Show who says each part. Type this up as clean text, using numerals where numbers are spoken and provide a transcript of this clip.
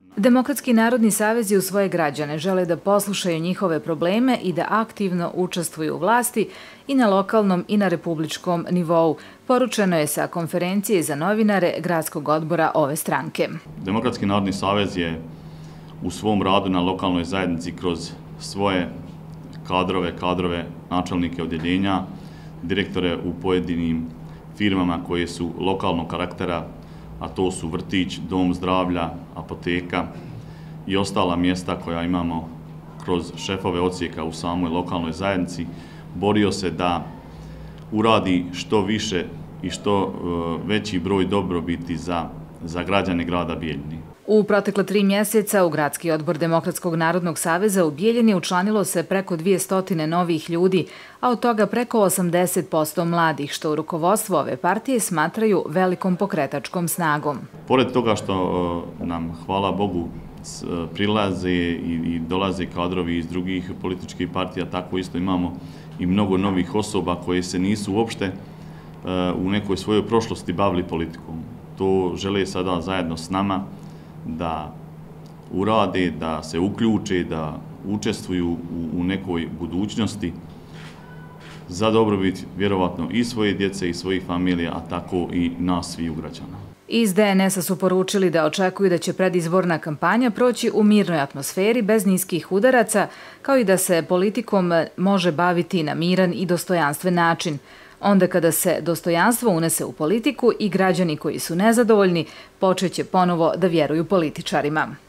Speaker 1: Demokratski narodni savezi u svoje građane žele da poslušaju njihove probleme i da aktivno učestvuju u vlasti i na lokalnom i na republičkom nivou, poručeno je sa konferencije za novinare gradskog odbora ove stranke.
Speaker 2: Demokratski narodni savez je u svom radu na lokalnoj zajednici kroz svoje kadrove, načelnike odjeljenja, direktore u pojedinim firmama koje su lokalnog karaktera, a to su vrtić, dom zdravlja, apoteka i ostala mjesta koja imamo kroz šefove odsjeka u samoj lokalnoj zajednici, borio se da uradi što više i što veći broj dobrobiti za građane grada Bijeljine.
Speaker 1: U protekla 3 mjeseca u Gradski odbor Demokratskog narodnog saveza u Bijeljini učlanilo se preko 200 novih ljudi, a od toga preko 80% mladih, što u rukovodstvu ove partije smatraju velikom pokretačkom snagom.
Speaker 2: Pored toga što nam, hvala Bogu, prilaze i dolaze kadrovi iz drugih političkih partija, tako isto imamo i mnogo novih osoba koje se nisu uopšte u nekoj svojoj prošlosti bavili politikom. To žele sada zajedno s nama da urade, da se uključe, da učestvuju u nekoj budućnosti za dobrobit vjerovatno i svoje djece i svojih familija, a tako i nas svih građana.
Speaker 1: Iz DNS-a su poručili da očekuju da će predizborna kampanja proći u mirnoj atmosferi bez niskih udaraca, kao i da se politikom može baviti na miran i dostojanstven način. Onda kada se dostojanstvo unese u politiku i građani koji su nezadovoljni počeće ponovo da vjeruju političarima.